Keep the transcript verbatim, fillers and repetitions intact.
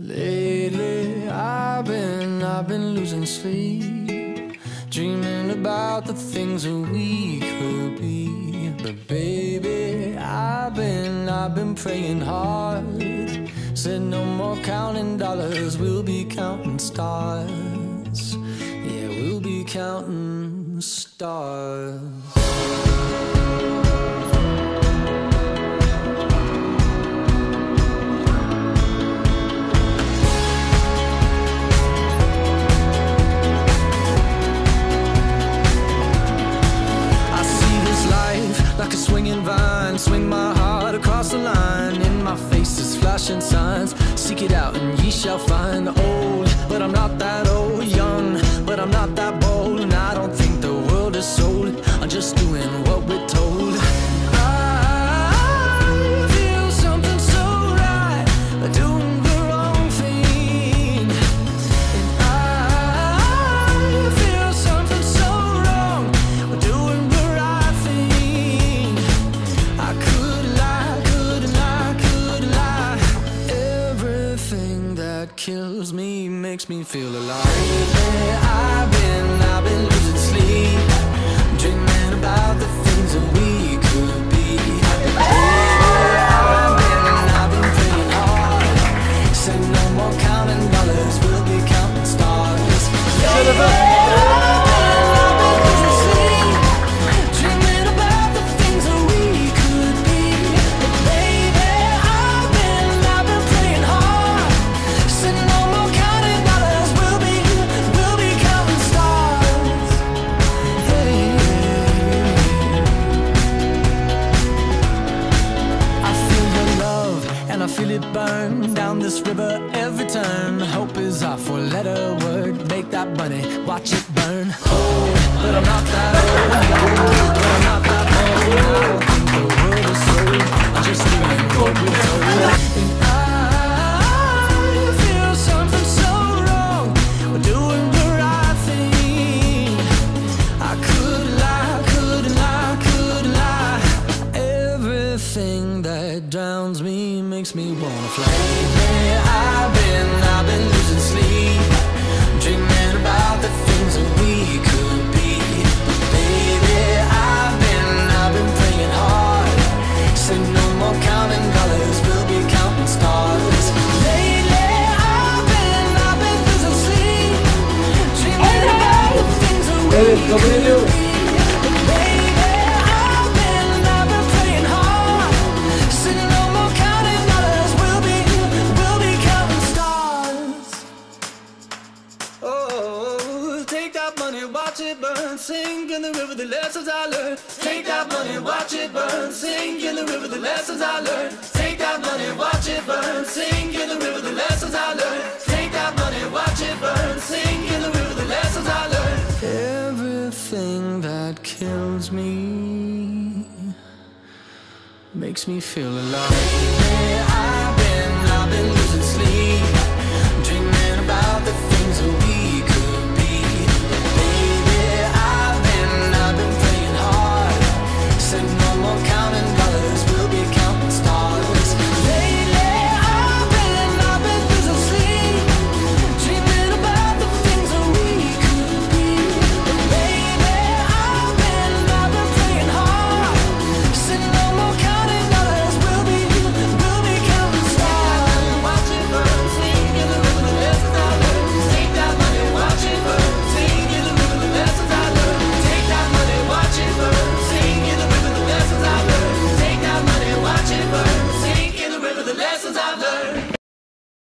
Lately, I've been, I've been losing sleep, dreaming about the things that we could be. But baby, I've been, I've been praying hard. Said no more counting dollars, we'll be counting stars. Yeah, we'll be counting stars. Like a swinging vine, swing my heart across the line. In my face is flashing signs. Seek it out and ye shall find. Old, but I'm not that old. Young, but I'm not that bold. And I don't think the world is sold. I'm just doing what we're told. I feel something so right, doing the wrong thing. And I feel something so wrong, doing the right thing. I could lie, could lie, could lie. Everything that kills me makes me feel alive. Lately, I've been, I've been losing sleep, dreaming about the things that we could be. Lately, I've been, I've been praying hard. Said no more counting dollars, we'll be counting stars. Lately, I feel it burn down this river every turn. Hope is our four-letter word. Make that money, watch it burn. Oh, but I'm not that old. But I'm not that old. I don't think the world is sold. I'm just doing what we're told. And I feel something so wrong. We're doing the right thing. I could lie, could lie, could lie. Everything that drowns me makes me wanna fly. Lately, I've been, I've been losing sleep, dreaming about the things that we could be. But baby, I've been, I've been praying hard. Said no more counting dollars, we'll be counting stars. Lately, I've been, I've been losing sleep, dreaming about the things that we could be. Watch it burn, sink in the river, the lessons I learned. Take that money, watch it burn, sink in the river, the lessons I learned. Take that money, watch it burn, sink in the river, the lessons I learned. Take that money, watch it burn, sink in the river, the lessons I learned. Everything that kills me makes me feel alive.